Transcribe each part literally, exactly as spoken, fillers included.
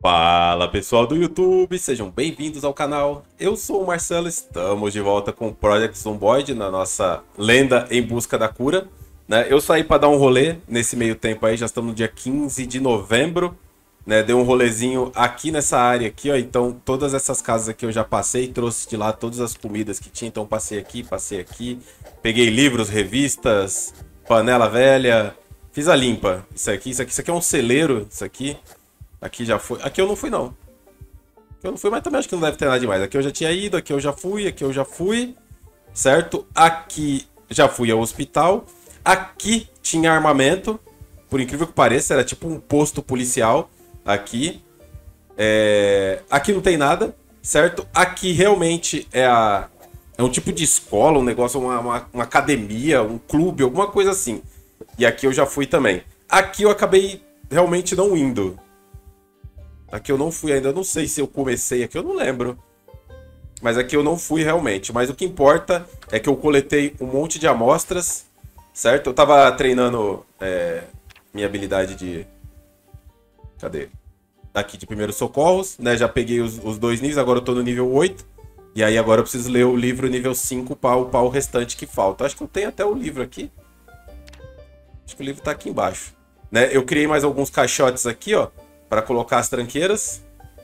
Fala pessoal do YouTube, sejam bem-vindos ao canal. Eu sou o Marcelo, estamos de volta com o Project Zomboid na nossa lenda em busca da cura, né? Eu saí para dar um rolê nesse meio tempo aí, já estamos no dia quinze de novembro, né? Dei um rolezinho aqui nessa área aqui, ó. Então todas essas casas aqui eu já passei, trouxe de lá todas as comidas que tinha, então passei aqui, passei aqui, peguei livros, revistas, panela velha, fiz a limpa. Isso aqui, isso aqui, isso aqui é um celeiro, isso aqui. Aqui já foi. Aqui eu não fui, não. Aqui eu não fui, mas também acho que não deve ter nada demais. Aqui eu já tinha ido, aqui eu já fui, aqui eu já fui. Certo? Aqui já fui ao hospital. Aqui tinha armamento. Por incrível que pareça, era tipo um posto policial. Aqui. É... Aqui não tem nada. Certo? Aqui realmente é a... É um tipo de escola, um negócio, uma, uma, uma academia, um clube, alguma coisa assim. E aqui eu já fui também. Aqui eu acabei realmente não indo. Aqui eu não fui ainda, não sei se eu comecei aqui, eu não lembro. Mas aqui eu não fui realmente. Mas o que importa é que eu coletei um monte de amostras, certo? Eu tava treinando é, minha habilidade de... Cadê? Aqui de primeiros socorros, né? Já peguei os, os dois níveis, agora eu tô no nível oito. E aí agora eu preciso ler o livro nível cinco para upar o restante que falta. Acho que eu tenho até o livro aqui. Acho que o livro tá aqui embaixo. Né? Eu criei mais alguns caixotes aqui, ó. Para colocar as tranqueiras.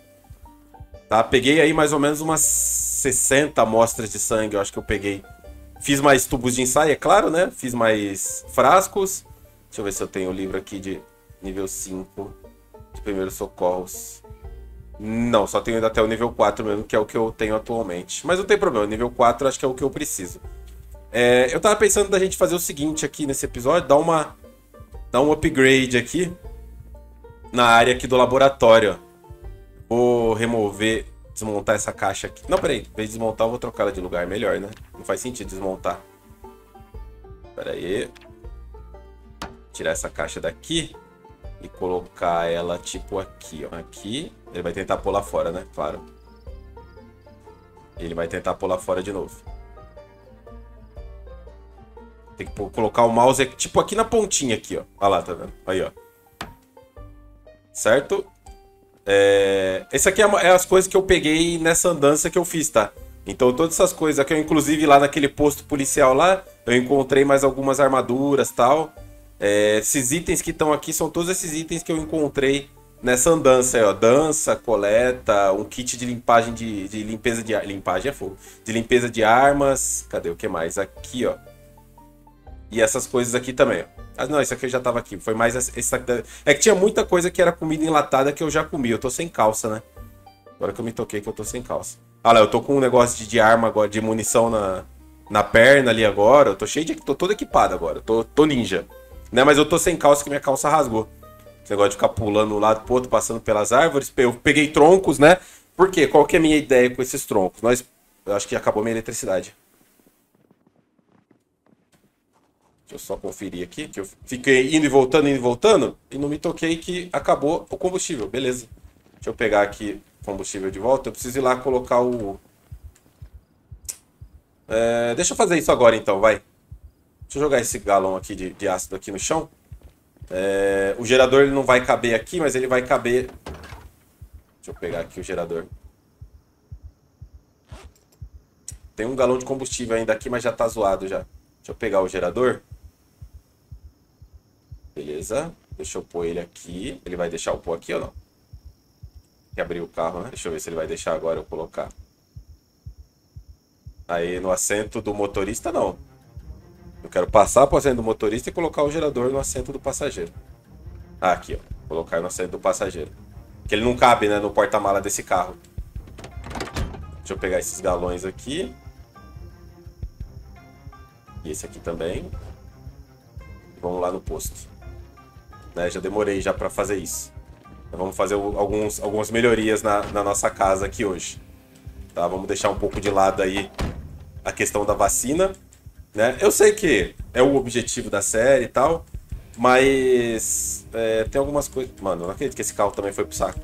Tá? Peguei aí mais ou menos umas sessenta amostras de sangue, eu acho que eu peguei. Fiz mais tubos de ensaio, é claro, né? Fiz mais frascos. Deixa eu ver se eu tenho o livro aqui de nível cinco. De primeiros socorros. Não, só tenho ainda até o nível quatro mesmo, que é o que eu tenho atualmente. Mas não tem problema, o nível quatro acho que é o que eu preciso. É, eu tava pensando da gente fazer o seguinte aqui nesse episódio. Dar uma... Dar um upgrade aqui. Na área aqui do laboratório. Vou remover, desmontar essa caixa aqui. Não, peraí. Em vez de desmontar, eu vou trocar ela de lugar. Melhor, né? Não faz sentido desmontar. Peraí. Tirar essa caixa daqui. E colocar ela tipo aqui, ó. Aqui. Ele vai tentar pular fora, né? Claro. Ele vai tentar pular fora de novo. Tem que colocar o mouse tipo aqui na pontinha aqui, ó. Olha lá, tá vendo? Aí, ó. Certo? É... Esse aqui é, é as coisas que eu peguei nessa andança que eu fiz, tá? Então todas essas coisas aqui, eu inclusive lá naquele posto policial lá, eu encontrei mais algumas armaduras e tal. É... Esses itens que estão aqui são todos esses itens que eu encontrei nessa andança aí, ó. Dança, coleta, um kit de limpagem de, de limpeza de... Limpagem é fogo. De limpeza de armas. Cadê o que mais? Aqui, ó. E essas coisas aqui também, ó. Ah, não, isso aqui eu já tava aqui. Foi mais essa... É que tinha muita coisa que era comida enlatada que eu já comi. Eu tô sem calça, né? Agora que eu me toquei que eu tô sem calça. Ah lá, eu tô com um negócio de, de arma agora, de munição na, na perna ali agora. Eu tô cheio de... Tô todo equipado agora. Tô, tô ninja. Né? Mas eu tô sem calça que minha calça rasgou. Esse negócio de ficar pulando de um lado pro outro, passando pelas árvores. Eu peguei troncos, né? Por quê? Qual que é a minha ideia com esses troncos? Nós... Eu acho que acabou minha eletricidade. Deixa eu só conferir aqui, que eu fiquei indo e voltando, indo e voltando, e não me toquei que acabou o combustível, beleza. Deixa eu pegar aqui o combustível de volta, eu preciso ir lá colocar o... É, deixa eu fazer isso agora então, vai. Deixa eu jogar esse galão aqui de, de ácido aqui no chão. É, o gerador ele não vai caber aqui, mas ele vai caber... Deixa eu pegar aqui o gerador. Tem um galão de combustível ainda aqui, mas já tá zoado já. Deixa eu pegar o gerador. Beleza. Deixa eu pôr ele aqui. Ele vai deixar eu pôr aqui ou não? Tem que abrir o carro, né? Deixa eu ver se ele vai deixar agora eu colocar. Aí no assento do motorista, não. Eu quero passar pro assento do motorista e colocar o gerador no assento do passageiro. Ah, aqui, ó. Colocar no assento do passageiro. Porque ele não cabe, né, no porta-mala desse carro. Deixa eu pegar esses galões aqui. E esse aqui também. Vamos lá no posto. Né, já demorei já para fazer isso. Então, vamos fazer alguns, algumas melhorias na, na nossa casa aqui hoje. Tá? Vamos deixar um pouco de lado aí a questão da vacina. Né? Eu sei que é o objetivo da série e tal. Mas é, tem algumas coisas... Mano, eu não acredito que esse carro também foi pro saco.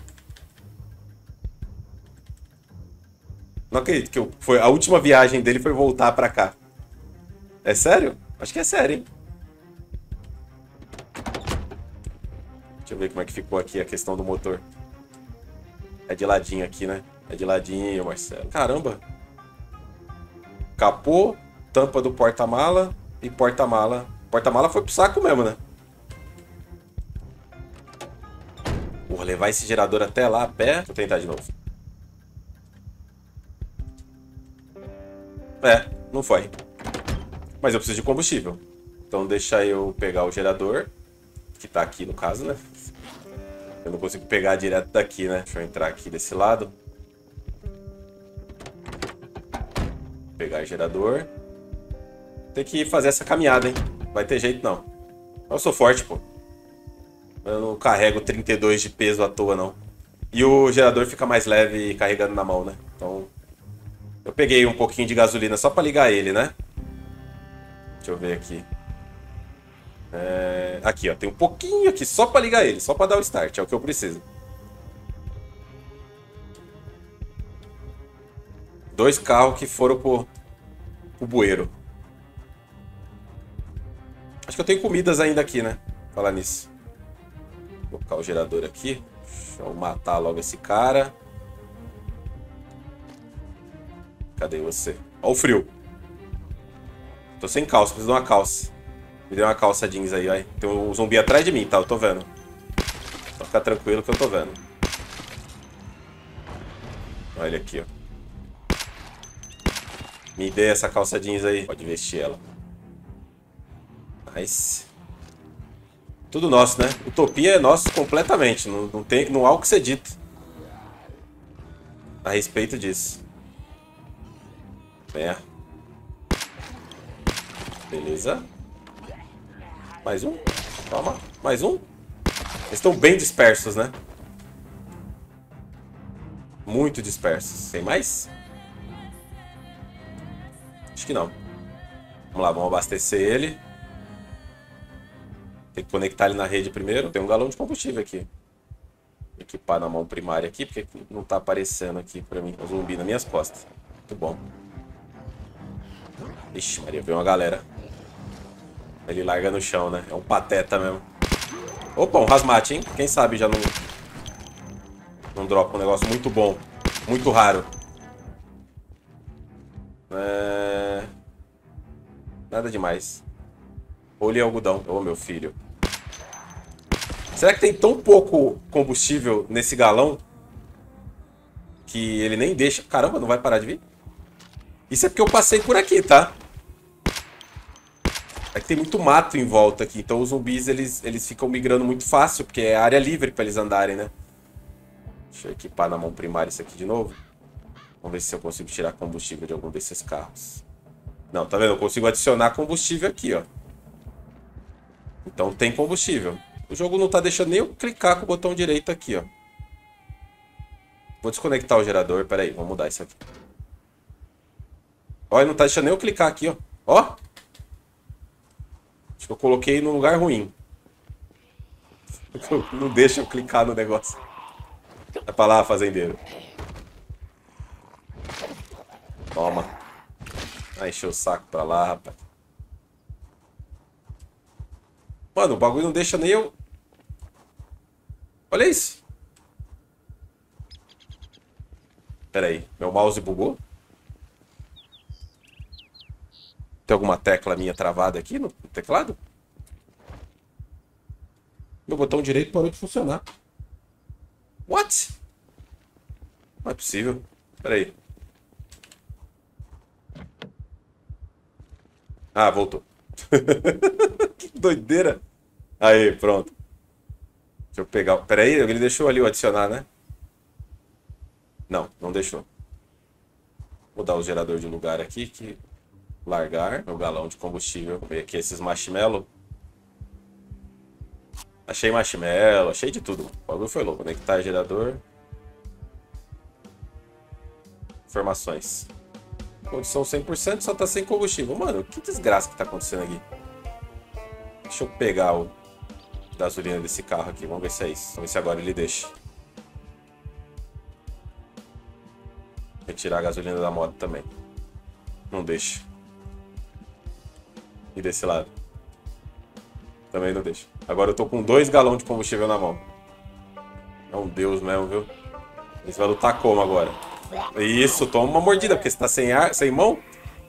Não acredito que eu, foi, a última viagem dele foi voltar pra cá. É sério? Acho que é sério, hein? Deixa eu ver como é que ficou aqui a questão do motor. É de ladinho aqui, né? É de ladinho, Marcelo. Caramba. Capô, tampa do porta-mala e porta-mala. Porta-mala foi pro saco mesmo, né? Vou levar esse gerador até lá a pé. Deixa eu tentar de novo. É, não foi. Mas eu preciso de combustível. Então deixa eu pegar o gerador. Que tá aqui no caso, né? Eu não consigo pegar direto daqui, né? Deixa eu entrar aqui desse lado. Pegar o gerador. Tem que fazer essa caminhada, hein? Vai ter jeito, não. Eu sou forte, pô. Eu não carrego trinta e dois de peso à toa, não. E o gerador fica mais leve carregando na mão, né? Então... Eu peguei um pouquinho de gasolina só pra ligar ele, né? Deixa eu ver aqui. É... Aqui, ó. Tem um pouquinho aqui só pra ligar ele. Só pra dar o start. É o que eu preciso. Dois carros que foram pro, pro bueiro. Acho que eu tenho comidas ainda aqui, né? Falar nisso. Vou colocar o gerador aqui. Deixa eu matar logo esse cara. Cadê você? Ó o frio. Tô sem calça, preciso de uma calça. Me dê uma calça jeans aí, ó. Tem um zumbi atrás de mim, tá? Eu tô vendo. Só ficar tranquilo que eu tô vendo. Olha ele aqui, ó. Me dê essa calça jeans aí. Pode vestir ela. Nice. Tudo nosso, né? Utopia é nosso completamente. Não, não, tem, não há o que ser dito a respeito disso. É. Beleza. Mais um. Toma. Mais um. Eles estão bem dispersos, né? Muito dispersos. Tem mais? Acho que não. Vamos lá, vamos abastecer ele. Tem que conectar ele na rede primeiro. Tem um galão de combustível aqui. Equipar na mão primária aqui, porque não tá aparecendo aqui pra mim. O zumbi nas minhas costas. Muito bom. Ixi, Maria, veio uma galera. Ele larga no chão, né? É um pateta mesmo. Opa, um rasmate, hein? Quem sabe já não... Não dropa um negócio muito bom. Muito raro. É... Nada demais. Olho e algodão. Ô, meu filho. Será que tem tão pouco combustível nesse galão que ele nem deixa... Caramba, não vai parar de vir? Isso é porque eu passei por aqui, tá? É que tem muito mato em volta aqui. Então os zumbis, eles, eles ficam migrando muito fácil, porque é área livre pra eles andarem, né? Deixa eu equipar na mão primária isso aqui de novo. Vamos ver se eu consigo tirar combustível de algum desses carros. Não, tá vendo? Eu consigo adicionar combustível aqui, ó. Então tem combustível. O jogo não tá deixando nem eu clicar com o botão direito aqui, ó. Vou desconectar o gerador. Pera aí, vamos mudar isso aqui. Olha, não tá deixando nem eu clicar aqui, ó. Ó. Acho que eu coloquei no lugar ruim. Não deixa eu clicar no negócio. Vai pra lá, fazendeiro. Toma. Vai encher o saco pra lá, rapaz. Mano, o bagulho não deixa nem eu... Olha isso. Pera aí, meu mouse bugou? Tem alguma tecla minha travada aqui no teclado? Meu botão direito parou de funcionar. What? Não é possível. Pera aí. Ah, voltou. Que doideira. Aí, pronto. Deixa eu pegar. Pera aí, ele deixou ali o adicionar, né? Não, não deixou. Vou dar o gerador de lugar aqui. Que... Largar meu galão de combustível. Vou ver aqui esses marshmallow. Achei marshmallow, achei de tudo. O bagulho foi louco. Conectar gerador. Informações. Condição cem por cento, só tá sem combustível. Mano, que desgraça que tá acontecendo aqui. Deixa eu pegar o gasolina desse carro aqui. Vamos ver se é isso. Vamos ver se agora ele deixa. Retirar a gasolina da moto também. Não deixa. E desse lado. Também não deixa. Agora eu tô com dois galões de combustível na mão. É um deus mesmo, viu? Você vai lutar como agora? Isso, toma uma mordida, porque você tá sem ar, sem mão.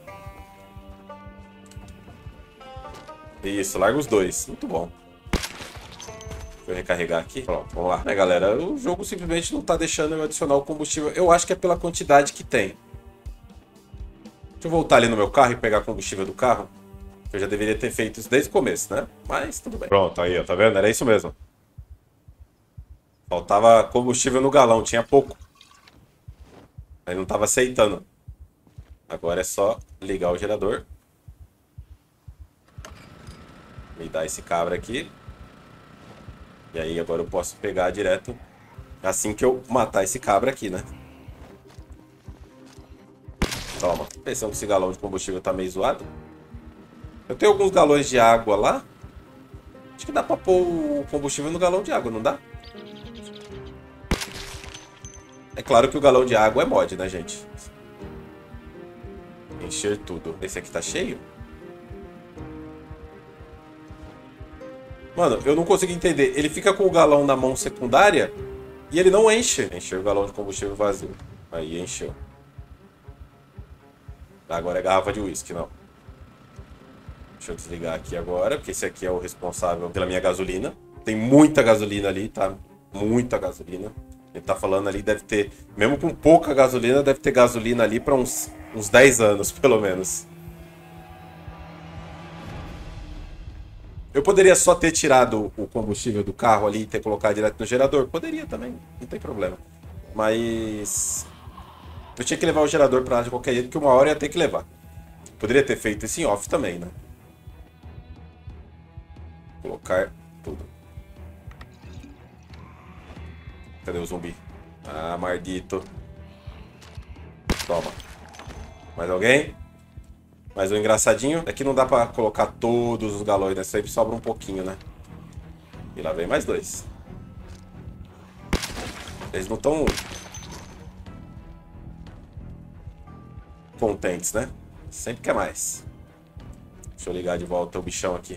Isso, larga os dois. Muito bom. Deixa eu recarregar aqui. Pronto, vamos lá. É, galera, o jogo simplesmente não tá deixando eu adicionar o combustível. Eu acho que é pela quantidade que tem. Deixa eu voltar ali no meu carro e pegar combustível do carro. Eu já deveria ter feito isso desde o começo, né? Mas tudo bem. Pronto, aí, ó, tá vendo? Era isso mesmo. Faltava combustível no galão, tinha pouco. Aí não tava aceitando. Agora é só ligar o gerador. Me dá esse cabra aqui. E aí agora eu posso pegar direto assim que eu matar esse cabra aqui, né? Toma. Pensando que esse galão de combustível tá meio zoado. Eu tenho alguns galões de água lá. Acho que dá pra pôr o combustível no galão de água, não dá? É claro que o galão de água é mod, né, gente? Encher tudo. Esse aqui tá cheio? Mano, eu não consigo entender. Ele fica com o galão na mão secundária e ele não enche. Encheu o galão de combustível vazio. Aí encheu. Agora é garrafa de uísque, não. Deixa eu desligar aqui agora, porque esse aqui é o responsável pela minha gasolina. Tem muita gasolina ali, tá? Muita gasolina. Ele tá falando ali, deve ter... Mesmo com pouca gasolina, deve ter gasolina ali para uns, uns dez anos, pelo menos. Eu poderia só ter tirado o combustível do carro ali e ter colocado direto no gerador? Poderia também, não tem problema. Mas... eu tinha que levar o gerador pra lá de qualquer jeito, porque uma hora ia ter que levar. Poderia ter feito isso em off também, né? Colocar tudo. Cadê o zumbi? Ah, maldito. Toma. Mais alguém? Mais um engraçadinho. Aqui não dá pra colocar todos os galões, né? Sempre sobra um pouquinho, né? E lá vem mais dois. Eles não estão contentes, né? Sempre quer mais. Deixa eu ligar de volta o bichão aqui.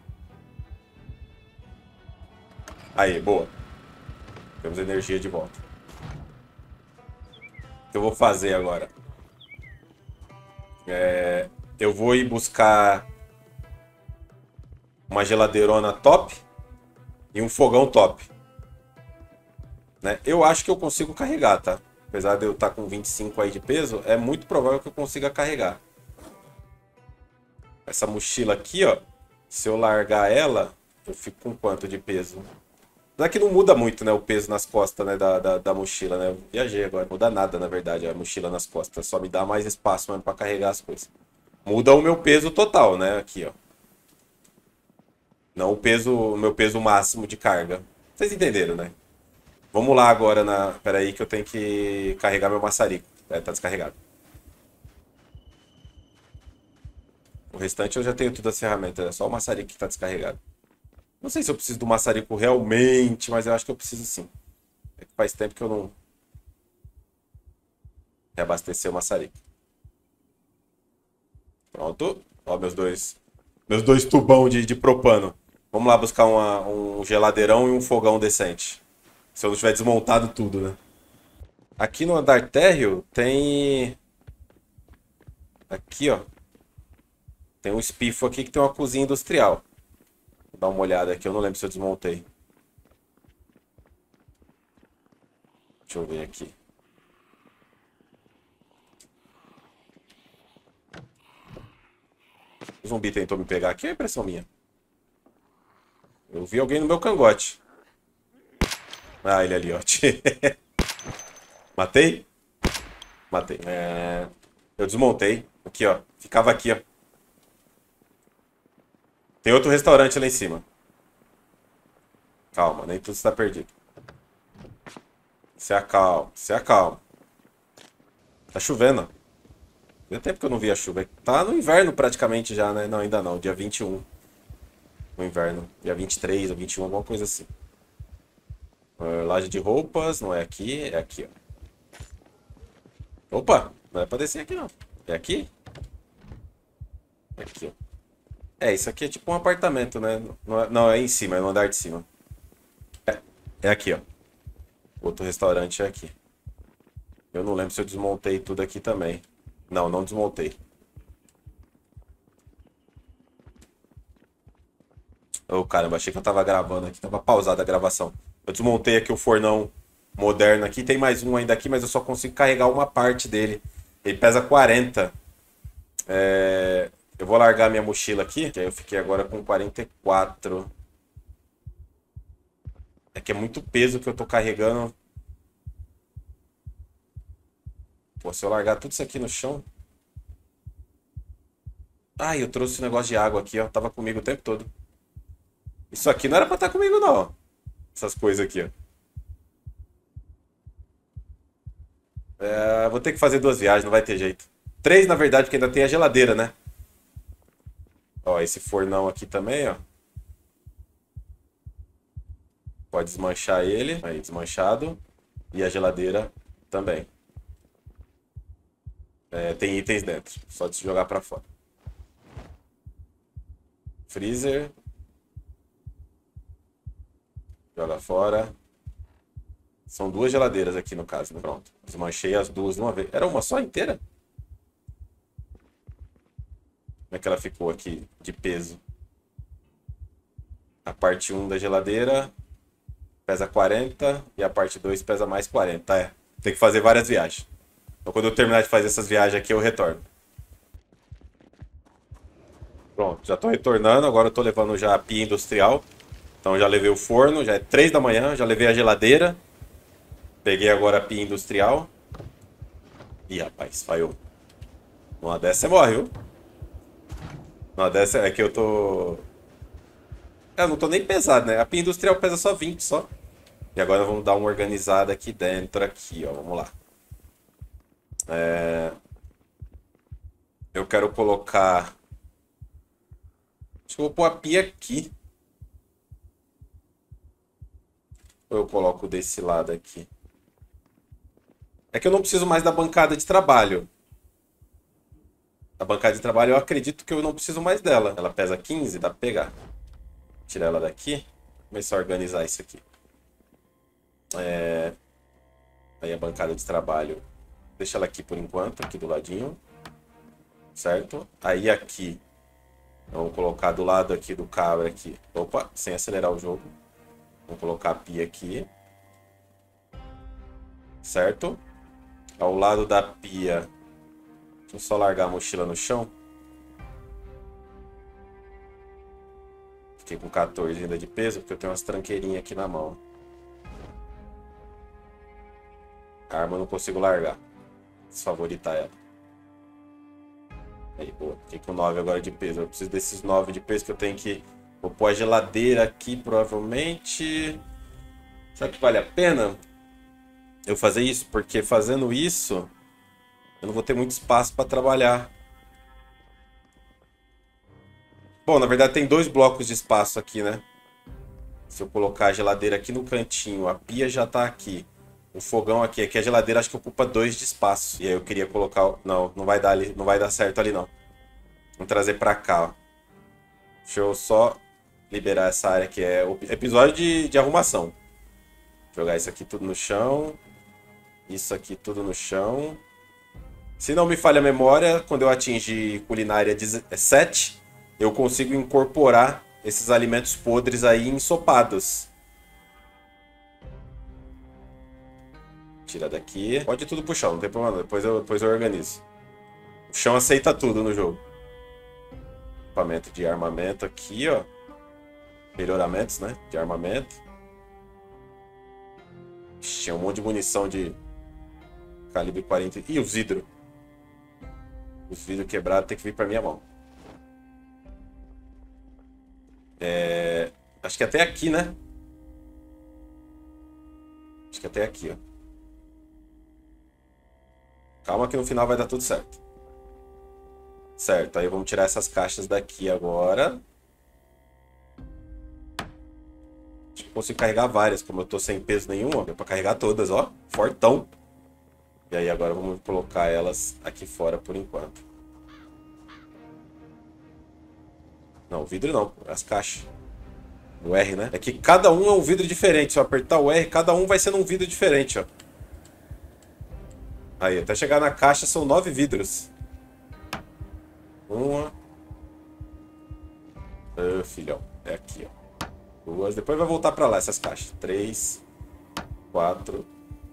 Aí, boa. Temos energia de volta. O que eu vou fazer agora? É, eu vou ir buscar uma geladeirona top e um fogão top. Né? Eu acho que eu consigo carregar, tá? Apesar de eu estar com vinte e cinco aí de peso, é muito provável que eu consiga carregar. Essa mochila aqui, ó, se eu largar ela, eu fico com quanto de peso? Não é que não muda muito, né, o peso nas costas, né, da, da, da mochila, né? Eu viajei agora. Não muda nada, na verdade, a mochila nas costas. Só me dá mais espaço mesmo pra carregar as coisas. Muda o meu peso total, né? Aqui, ó. Não o peso, o meu peso máximo de carga. Vocês entenderam, né? Vamos lá agora na... Pera aí que eu tenho que carregar meu maçarico. É, tá descarregado. O restante eu já tenho todas as ferramentas. É só o maçarico que tá descarregado. Não sei se eu preciso do maçarico realmente, mas eu acho que eu preciso sim. É que faz tempo que eu não reabasteci o maçarico. Pronto. Ó, meus dois, meus dois tubão de, de propano. Vamos lá buscar uma, um geladeirão e um fogão decente. Se eu não tiver desmontado tudo, né? Aqui no andar térreo tem... Aqui, ó. Tem um espifo aqui que tem uma cozinha industrial. Vou dar uma olhada aqui, eu não lembro se eu desmontei. Deixa eu ver aqui. O zumbi tentou me pegar aqui, é impressão minha. Eu vi alguém no meu cangote. Ah, ele ali, ó. Matei? Matei. É... Eu desmontei. Aqui, ó. Ficava aqui, ó. Tem outro restaurante lá em cima. Calma, nem tudo está perdido. Se acalma, se acalma. Tá chovendo. Tem tempo que eu não vi a chuva. Tá no inverno praticamente já, né? Não, ainda não. Dia vinte e um. No inverno. Dia vinte e três ou vinte e um, alguma coisa assim. Uh, laje de roupas, não é aqui, é aqui, ó. Opa, não é pra descer aqui não. É aqui? É aqui, ó. É, isso aqui é tipo um apartamento, né? Não é, não, é em cima, é no andar de cima. É, é aqui, ó. Outro restaurante é aqui. Eu não lembro se eu desmontei tudo aqui também. Não, não desmontei. Ô, caramba, achei que eu tava gravando aqui. Tava pausada a gravação. Eu desmontei aqui o fornão moderno aqui. Tem mais um ainda aqui, mas eu só consigo carregar uma parte dele. Ele pesa quarenta. É... Eu vou largar minha mochila aqui, que aí eu fiquei agora com quarenta e quatro. É que é muito peso que eu tô carregando. Pô, se eu largar tudo isso aqui no chão... Ai, eu trouxe um negócio de água aqui, ó. Tava comigo o tempo todo. Isso aqui não era pra estar comigo, não. Essas coisas aqui, ó. É, vou ter que fazer duas viagens, não vai ter jeito. Três, na verdade, porque ainda tem a geladeira, né? Ó, esse fornão aqui também, ó. Pode desmanchar ele. Aí, desmanchado. E a geladeira também. É, tem itens dentro. Só de se jogar pra fora. Freezer. Joga fora. São duas geladeiras aqui no caso, né? Pronto. Desmanchei as duas de uma vez. Era uma só inteira? Como é que ela ficou aqui de peso? A parte um da geladeira pesa quarenta e a parte dois pesa mais quarenta. É, tem que fazer várias viagens. Então quando eu terminar de fazer essas viagens aqui, eu retorno. Pronto, já estou retornando. Agora eu estou levando já a pia industrial. Então já levei o forno, já é três da manhã. Já levei a geladeira. Peguei agora a pia industrial. Ih, rapaz, falhou. Numa dessa você morre, viu? Numa dessa é que eu tô... Eu não tô nem pesado, né? A pia industrial pesa só vinte, só. E agora vamos dar uma organizada aqui dentro, aqui, ó. Vamos lá. É... Eu quero colocar... Acho que eu vou pôr a pia aqui. Ou eu coloco desse lado aqui? É que eu não preciso mais da bancada de trabalho. A bancada de trabalho eu acredito que eu não preciso mais dela. Ela pesa quinze, dá pra pegar. Tirar ela daqui. Começar a organizar isso aqui. É... Aí a bancada de trabalho. Deixa ela aqui por enquanto, aqui do ladinho. Certo? Aí aqui. Vamos colocar do lado aqui do cabra aqui. Opa, sem acelerar o jogo. Vamos colocar a pia aqui. Certo? Ao lado da pia. Deixa eu só largar a mochila no chão. Fiquei com quatorze ainda de peso, porque eu tenho umas tranqueirinhas aqui na mão. A arma eu não consigo largar. Desfavoritar ela. Aí, boa. Fiquei com nove agora de peso. Eu preciso desses nove de peso que eu tenho que... Vou pôr a geladeira aqui, provavelmente. Será que vale a pena eu fazer isso? Porque fazendo isso, eu não vou ter muito espaço para trabalhar. Bom, na verdade tem dois blocos de espaço aqui, né? Se eu colocar a geladeira aqui no cantinho, a pia já tá aqui. O fogão aqui, aqui a geladeira acho que ocupa dois de espaço. E aí eu queria colocar... Não, não vai dar ali, não vai dar certo ali não. Vamos trazer pra cá, ó. Deixa eu só liberar essa área que é o episódio de, de arrumação. Jogar isso aqui tudo no chão. Isso aqui tudo no chão. Se não me falha a memória, quando eu atingir culinária sete, eu consigo incorporar esses alimentos podres aí em ensopados. Tira daqui. Pode ir tudo pro chão, não tem problema não. Depois eu, depois eu organizo. O chão aceita tudo no jogo. Equipamento de armamento aqui, ó. Melhoramentos, né? De armamento. Tinha um monte de munição de calibre quarenta. Ih, os vidros. Os vidros quebrados tem que vir pra minha mão. É... Acho que até aqui, né? Acho que até aqui, ó. Calma que no final vai dar tudo certo. Certo, aí vamos tirar essas caixas daqui agora. Acho que consigo carregar várias, como eu tô sem peso nenhum, ó. Deu pra carregar todas, ó. Fortão. E aí agora vamos colocar elas aqui fora por enquanto. Não, o vidro não, as caixas. O R, né? É que cada um é um vidro diferente. Se eu apertar o R, cada um vai sendo um vidro diferente, ó. Aí, até chegar na caixa são nove vidros. Uma. Ah, filhão. É aqui, ó. Duas. Depois vai voltar pra lá essas caixas. Três. Quatro.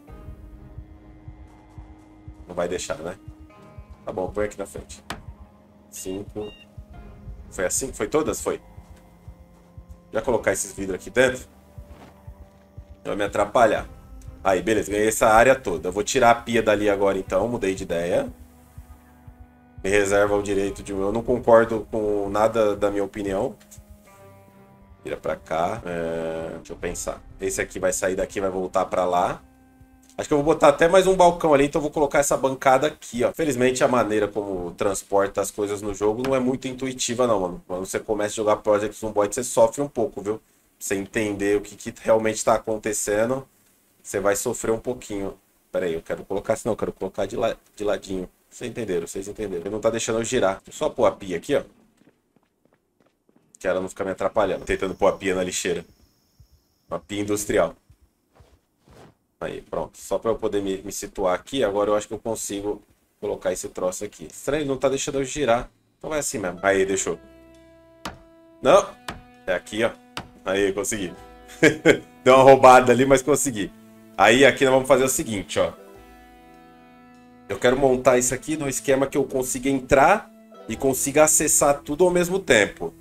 Não vai deixar, né? Tá bom, põe aqui na frente. Cinco. Foi assim? Foi todas? Foi. Já colocar esses vidros aqui dentro. Vai me atrapalhar. Aí, beleza. Ganhei essa área toda. Eu vou tirar a pia dali agora, então. Mudei de ideia. Me reserva o direito de... Eu não concordo com nada da minha opinião. Vira pra cá. É... Deixa eu pensar. Esse aqui vai sair daqui, vai voltar pra lá. Acho que eu vou botar até mais um balcão ali, então eu vou colocar essa bancada aqui, ó. Felizmente a maneira como transporta as coisas no jogo não é muito intuitiva não, mano. Quando você começa a jogar Project Zomboid, você sofre um pouco, viu? Pra você entender o que, que realmente tá acontecendo, você vai sofrer um pouquinho. Pera aí, eu quero colocar assim, não, eu quero colocar de, la de ladinho. Vocês entenderam, vocês entenderam. Ele não tá deixando eu girar. Só pôr a pia aqui, ó. Que ela não fica me atrapalhando. Tentando pôr a pia na lixeira. Uma pia industrial. Aí, pronto. Só para eu poder me, me situar aqui, agora eu acho que eu consigo colocar esse troço aqui. Estranho, não tá deixando eu girar. Então vai assim mesmo. Aí, deixou. Não! É aqui, ó. Aí, consegui. Deu uma roubada ali, mas consegui. Aí, aqui nós vamos fazer o seguinte, ó. Eu quero montar isso aqui no esquema que eu consiga entrar e consiga acessar tudo ao mesmo tempo.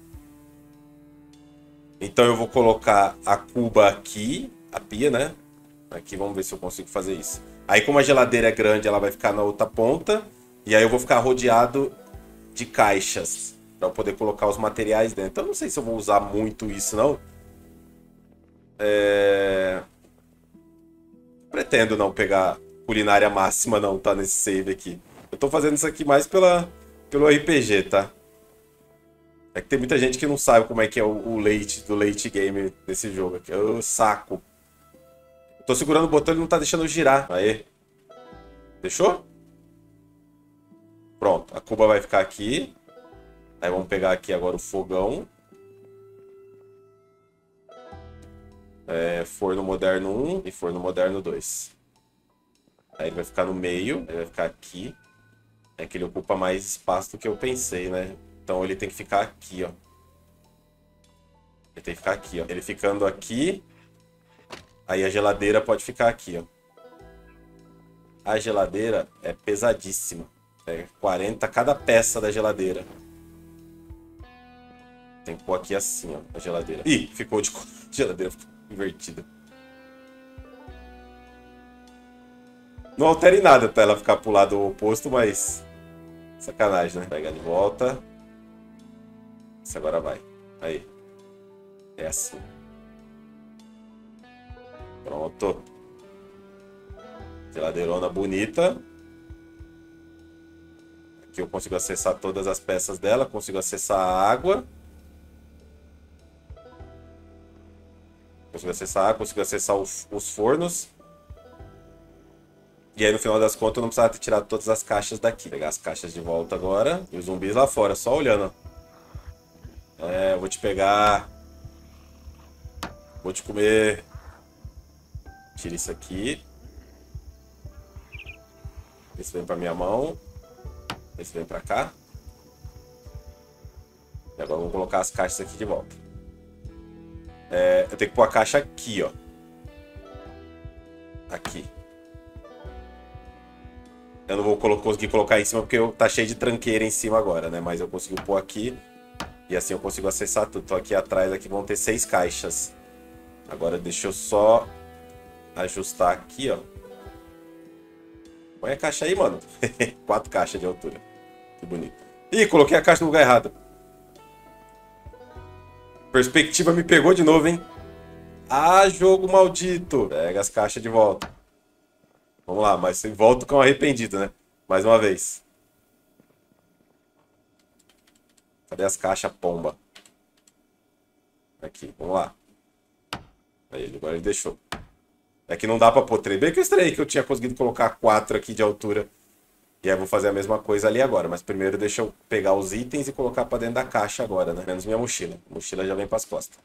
Então eu vou colocar a cuba aqui, a pia, né? Aqui, vamos ver se eu consigo fazer isso. Aí, como a geladeira é grande, ela vai ficar na outra ponta. E aí eu vou ficar rodeado de caixas para eu poder colocar os materiais dentro. Então, eu não sei se eu vou usar muito isso, não. É... Pretendo não pegar culinária máxima, não, tá? Nesse save aqui. Eu tô fazendo isso aqui mais pela... pelo R P G, tá? É que tem muita gente que não sabe como é que é o, o late do late game desse jogo aqui. Eu saco. Tô segurando o botão e ele não tá deixando eu girar. Aí. Fechou? Pronto. A cuba vai ficar aqui. Aí vamos pegar aqui agora o fogão. É, forno moderno um e forno moderno dois. Aí ele vai ficar no meio. Ele vai ficar aqui. É que ele ocupa mais espaço do que eu pensei, né? Então ele tem que ficar aqui, ó. Ele tem que ficar aqui, ó. Ele ficando aqui... Aí a geladeira pode ficar aqui, ó. A geladeira é pesadíssima. É quarenta cada peça da geladeira. Tem que pôr aqui assim, ó, a geladeira. Ih, ficou de... A geladeira ficou invertida. Não altera em nada, tá? Ela ficar pro lado oposto, mas... Sacanagem, né? Pega de volta. Isso agora vai. Aí. É assim. Pronto. Geladeirona bonita. Aqui eu consigo acessar todas as peças dela. Consigo acessar a água. Consigo acessar a água. Consigo acessar os, os fornos. E aí no final das contas eu não precisava ter tirado todas as caixas daqui. Vou pegar as caixas de volta agora. E os zumbis lá fora, só olhando. É, vou te pegar. Vou te comer. Tira isso aqui. Esse vem pra minha mão. Esse vem pra cá. E agora vamos colocar as caixas aqui de volta. É, eu tenho que pôr a caixa aqui, ó. Aqui. Eu não vou conseguir colocar em cima porque tá cheio de tranqueira em cima agora, né? Mas eu consigo pôr aqui. E assim eu consigo acessar tudo. Então aqui atrás aqui vão ter seis caixas. Agora deixa eu só... ajustar aqui, ó. Põe a caixa aí, mano. Quatro caixas de altura. Que bonito. Ih, coloquei a caixa no lugar errado. Perspectiva me pegou de novo, hein? Ah, jogo maldito. Pega as caixas de volta. Vamos lá, mas volto com arrependido, né? Mais uma vez. Cadê as caixas, pomba? Aqui, vamos lá. Aí, agora ele deixou. É que não dá pra pôr três. Bem que eu estranhei que eu tinha conseguido colocar quatro aqui de altura. E aí eu vou fazer a mesma coisa ali agora. Mas primeiro deixa eu pegar os itens e colocar pra dentro da caixa agora, né? Menos minha mochila. A mochila já vem pras costas.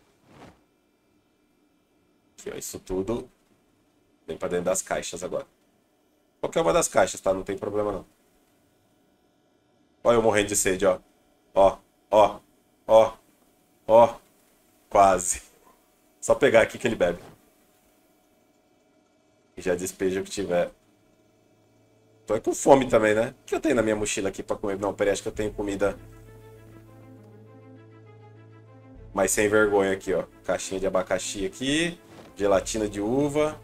Aqui, ó. Isso tudo vem pra dentro das caixas agora. Qualquer uma das caixas, tá? Não tem problema não. Olha eu morrendo de sede, ó. Ó, ó, ó, ó. Quase. Só pegar aqui que ele bebe. E já despeja o que tiver. Tô com fome também, né? O que eu tenho na minha mochila aqui pra comer? Não, peraí, acho que eu tenho comida... Mas sem vergonha aqui, ó. Caixinha de abacaxi aqui. Gelatina de uva.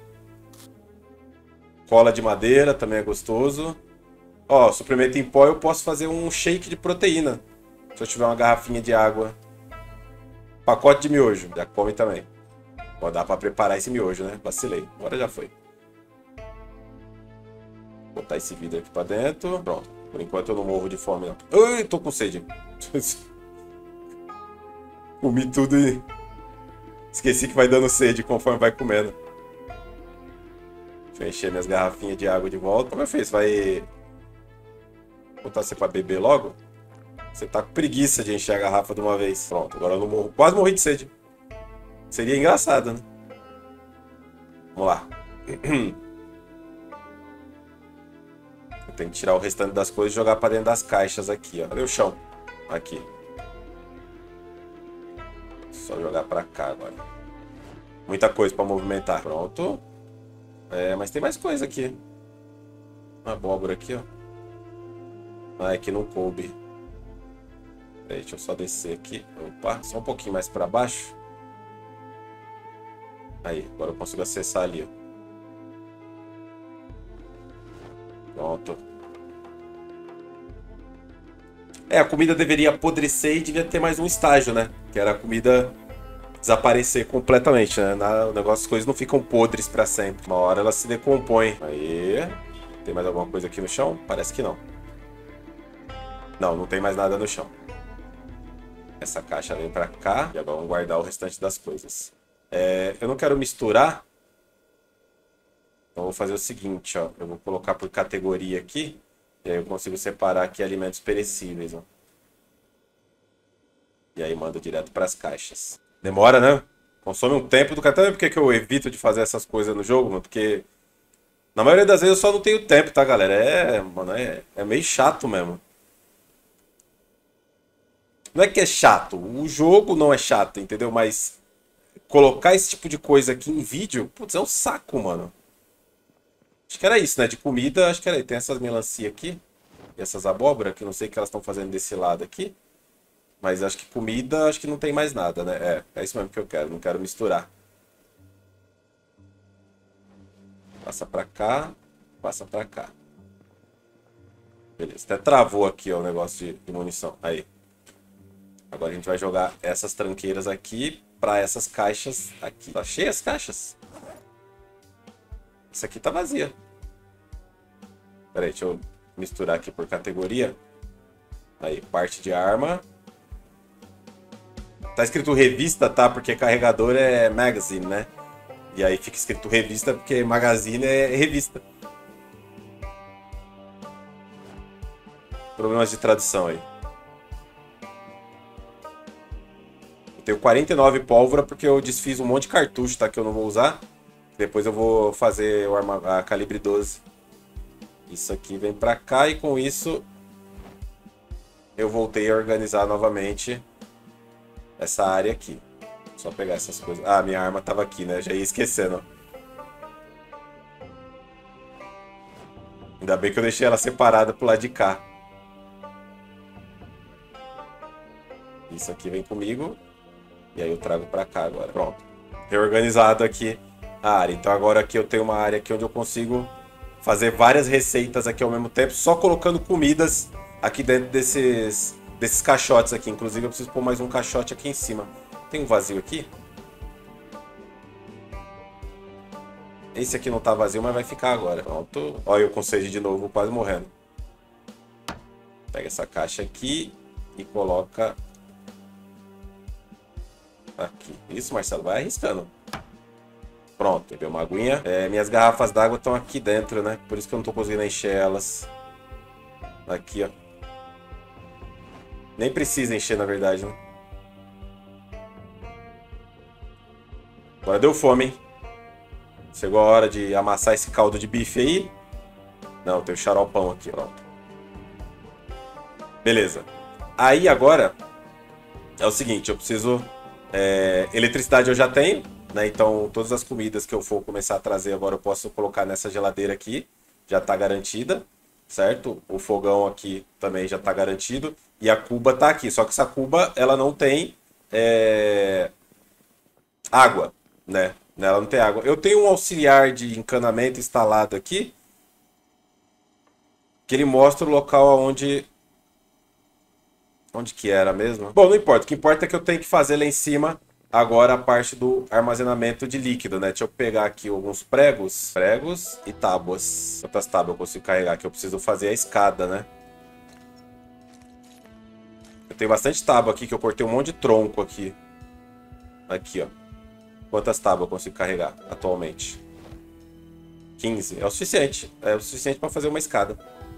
Cola de madeira, também é gostoso. Ó, suplemento em pó, eu posso fazer um shake de proteína. Se eu tiver uma garrafinha de água. Pacote de miojo, já come também. Ó, dá pra preparar esse miojo, né? Vacilei, agora já foi. Vou botar esse vidro aqui pra dentro. Pronto, por enquanto eu não morro de fome, não. Ai, tô com sede. Comi tudo e... esqueci que vai dando sede conforme vai comendo. Deixa eu encher minhas garrafinhas de água de volta. Como eu fiz? Vai... botar você pra beber logo? Você tá com preguiça de encher a garrafa de uma vez. Pronto, agora eu não morro. Quase morri de sede. Seria engraçado, né? Vamos lá. Eu tenho que tirar o restante das coisas e jogar pra dentro das caixas aqui, ó. Cadê o chão? Aqui. Só jogar pra cá agora. Muita coisa pra movimentar. Pronto. É, mas tem mais coisa aqui. Uma abóbora aqui, ó. Ah, aqui não coube. Peraí, deixa eu só descer aqui. Opa, só um pouquinho mais pra baixo. Aí, agora eu consigo acessar ali, ó. Pronto. É, a comida deveria apodrecer e devia ter mais um estágio, né? Que era a comida desaparecer completamente, né? Na, o negócio, as coisas não ficam podres pra sempre. Uma hora elas se decompõem. Aí. Tem mais alguma coisa aqui no chão? Parece que não. Não, não tem mais nada no chão. Essa caixa vem pra cá. E agora vamos guardar o restante das coisas. É, eu não quero misturar. Então eu vou fazer o seguinte, ó. Eu vou colocar por categoria aqui. E aí eu consigo separar aqui alimentos perecíveis, ó. E aí manda direto para as caixas. Demora, né? Consome um tempo do cartão. Por que que eu evito de fazer essas coisas no jogo, mano? Porque na maioria das vezes eu só não tenho tempo, tá, galera? É, mano, é, é meio chato mesmo. Não é que é chato. O jogo não é chato, entendeu? Mas colocar esse tipo de coisa aqui em vídeo, putz, é um saco, mano. Acho que era isso, né? De comida, acho que era. Tem essas melancia aqui. E essas abóbora, que eu não sei o que elas estão fazendo desse lado aqui. Mas acho que comida, acho que não tem mais nada, né? É, é isso mesmo que eu quero. Não quero misturar. Passa pra cá. Passa pra cá. Beleza. Até travou aqui, ó, o negócio de, de munição. Aí. Agora a gente vai jogar essas tranqueiras aqui pra essas caixas aqui. Tá cheia as caixas? Essa aqui tá vazia. Pera aí, deixa eu misturar aqui por categoria. Aí, parte de arma. Tá escrito revista, tá? Porque carregador é magazine, né? E aí fica escrito revista porque magazine é revista. Problemas de tradução aí. Eu tenho quarenta e nove pólvora porque eu desfiz um monte de cartucho, tá? Que eu não vou usar. Depois eu vou fazer o arma, a calibre doze. Isso aqui vem pra cá e com isso eu voltei a organizar novamente essa área aqui. Só pegar essas coisas. Ah, minha arma tava aqui, né? Já ia esquecendo. Ainda bem que eu deixei ela separada pro lado de cá. Isso aqui vem comigo. E aí eu trago pra cá agora. Pronto. Reorganizado aqui a área. Então agora aqui eu tenho uma área aqui onde eu consigo fazer várias receitas aqui ao mesmo tempo, só colocando comidas aqui dentro desses, desses caixotes aqui. Inclusive eu preciso pôr mais um caixote aqui em cima. Tem um vazio aqui? Esse aqui não tá vazio, mas vai ficar agora. Pronto. Olha eu com sede de novo, quase morrendo. Pega essa caixa aqui e coloca aqui. Isso, Marcelo, vai arriscando. Pronto, bebi uma aguinha. É, minhas garrafas d'água estão aqui dentro, né? Por isso que eu não tô conseguindo encher elas. Aqui, ó. Nem precisa encher, na verdade, né? Agora deu fome, hein? Chegou a hora de amassar esse caldo de bife aí. Não, tem o xaropão aqui, pronto. Beleza. Aí agora é o seguinte, eu preciso... É, eletricidade eu já tenho, né? Então todas as comidas que eu for começar a trazer agora eu posso colocar nessa geladeira aqui. Já tá garantida, certo? O fogão aqui também já tá garantido. E a cuba tá aqui, só que essa cuba ela não tem é, água, né? Ela não tem água. Eu tenho um auxiliar de encanamento instalado aqui, que ele mostra o local onde... Onde que era mesmo? Bom, não importa. O que importa é que eu tenho que fazer lá em cima agora a parte do armazenamento de líquido, né? Deixa eu pegar aqui alguns pregos. Pregos e tábuas. Quantas tábuas eu consigo carregar? Que eu preciso fazer a escada, né? Eu tenho bastante tábua aqui, que eu cortei um monte de tronco aqui. Aqui, ó. Quantas tábuas eu consigo carregar atualmente? quinze. É o suficiente. É o suficiente para fazer uma escada.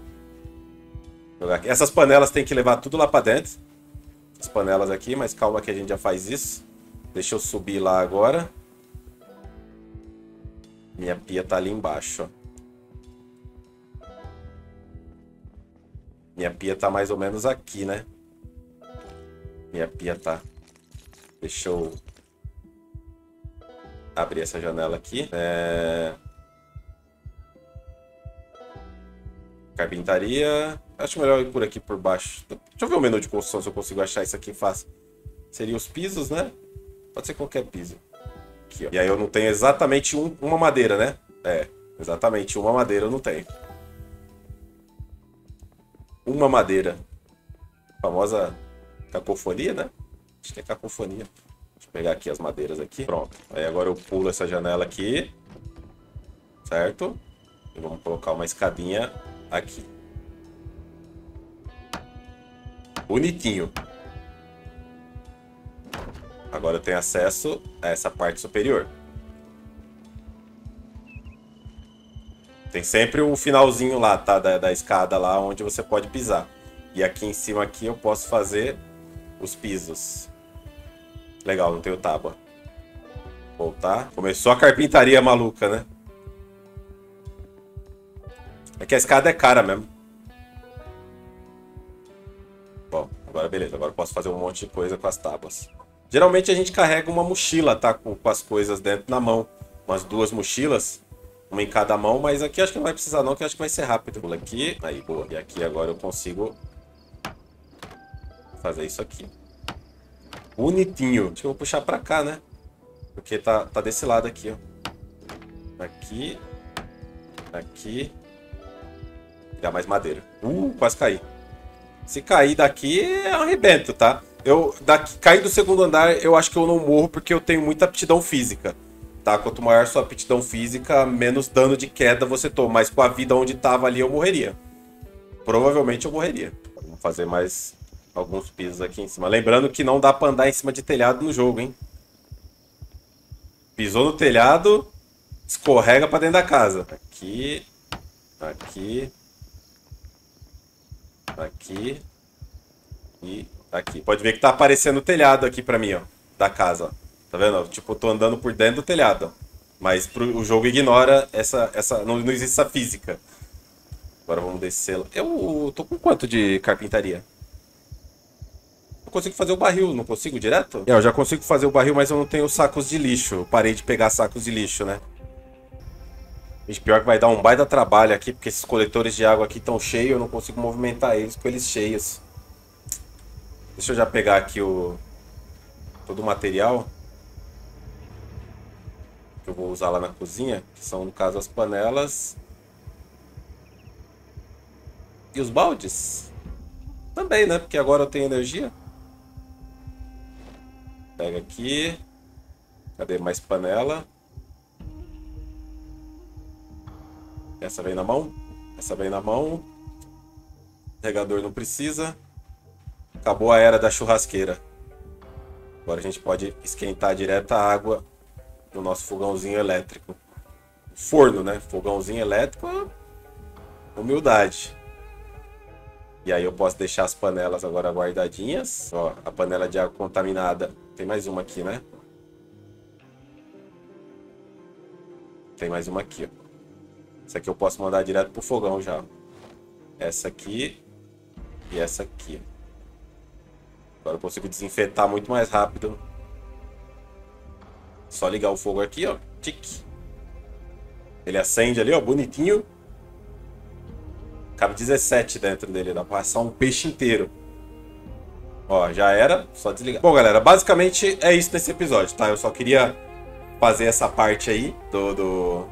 Essas panelas tem que levar tudo lá para dentro. As panelas aqui, mas calma que a gente já faz isso. Deixa eu subir lá agora. Minha pia tá ali embaixo, ó. Minha pia tá mais ou menos aqui, né? Minha pia tá... Deixa eu abrir essa janela aqui. É... Carpintaria. Acho melhor ir por aqui por baixo. Deixa eu ver o menu de construção se eu consigo achar isso aqui fácil. Seria os pisos, né? Pode ser qualquer piso. Aqui, ó. E aí eu não tenho exatamente um, uma madeira, né? É, exatamente uma madeira eu não tenho. Uma madeira. A famosa cacofonia, né? Acho que é cacofonia. Deixa eu pegar aqui as madeiras aqui. Pronto. Aí agora eu pulo essa janela aqui. Certo? E vamos colocar uma escadinha aqui. Bonitinho. Agora eu tenho acesso a essa parte superior. Tem sempre o finalzinho lá, tá? Da, da escada lá, onde você pode pisar. E aqui em cima aqui eu posso fazer os pisos. Legal, não tenho tábua. Voltar. Começou a carpintaria maluca, né? É que a escada é cara mesmo. Bom, agora beleza. Agora eu posso fazer um monte de coisa com as tábuas. Geralmente a gente carrega uma mochila, tá? Com, com as coisas dentro na mão. Umas duas mochilas. Uma em cada mão, mas aqui acho que não vai precisar não, que acho que vai ser rápido. Pula aqui. Aí, boa. E aqui agora eu consigo fazer isso aqui. Bonitinho. Acho que eu vou puxar pra cá, né? Porque tá, tá desse lado aqui, ó. Aqui. Aqui. Pegar mais madeira. Uh, quase caí. Se cair daqui, é um arrebento, tá? Eu, daqui, cair do segundo andar, eu acho que eu não morro porque eu tenho muita aptidão física. Tá? Quanto maior sua aptidão física, menos dano de queda você toma. Mas com a vida onde tava ali, eu morreria. Provavelmente eu morreria. Vamos fazer mais alguns pisos aqui em cima. Lembrando que não dá pra andar em cima de telhado no jogo, hein? Pisou no telhado, escorrega pra dentro da casa. Aqui, aqui, aqui e aqui. Pode ver que tá aparecendo o telhado aqui pra mim, ó, da casa, ó. Tá vendo? Tipo, eu tô andando por dentro do telhado, ó. Mas pro, o jogo ignora essa... essa não, não existe essa física. Agora vamos descer lá. Eu tô com quanto de carpintaria? Eu consigo fazer o barril, não consigo direto? É, eu já consigo fazer o barril, mas eu não tenho sacos de lixo. Eu parei de pegar sacos de lixo, né? Gente, pior que vai dar um baita trabalho aqui, porque esses coletores de água aqui estão cheios, eu não consigo movimentar eles com eles cheios. Deixa eu já pegar aqui o... todo o material que eu vou usar lá na cozinha, que são, no caso, as panelas. E os baldes? Também, né? Porque agora eu tenho energia. Pega aqui. Cadê mais panela? Essa vem na mão. Essa vem na mão. Regador não precisa. Acabou a era da churrasqueira. Agora a gente pode esquentar direto a água no nosso fogãozinho elétrico. Forno, né? Fogãozinho elétrico. Humildade. E aí eu posso deixar as panelas agora guardadinhas. Ó, a panela de água contaminada. Tem mais uma aqui, né? Tem mais uma aqui, ó. Essa aqui eu posso mandar direto pro fogão já. Essa aqui e essa aqui. Agora eu consigo desinfetar muito mais rápido. Só ligar o fogo aqui, ó. Tique. Ele acende ali, ó, bonitinho. Cabe dezessete dentro dele, dá pra assar um peixe inteiro. Ó, já era, só desligar. Bom, galera, basicamente é isso nesse episódio, tá? Eu só queria fazer essa parte aí do... do...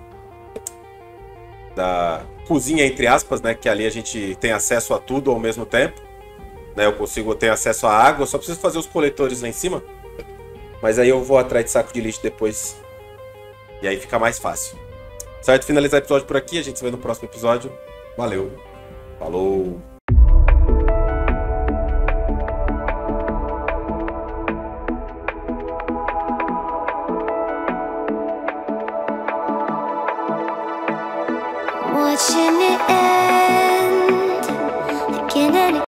da cozinha, entre aspas, né? Que ali a gente tem acesso a tudo ao mesmo tempo. Né? Eu consigo ter acesso à água, só preciso fazer os coletores lá em cima. Mas aí eu vou atrás de saco de lixo depois. E aí fica mais fácil. Certo? Finalizar o episódio por aqui, a gente se vê no próximo episódio. Valeu! Falou! Watching it